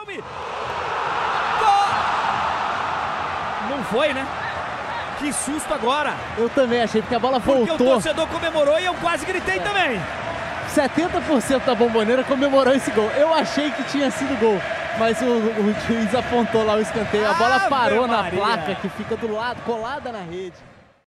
Riquelme! Gol! Não foi, né? Que susto agora! Eu também achei, porque a bola voltou. Porque o torcedor comemorou e eu quase gritei também. 70% da Bomboneira comemorou esse gol. Eu achei que tinha sido gol, mas o juiz apontou lá o escanteio. A bola parou na placa que fica do lado, colada na rede.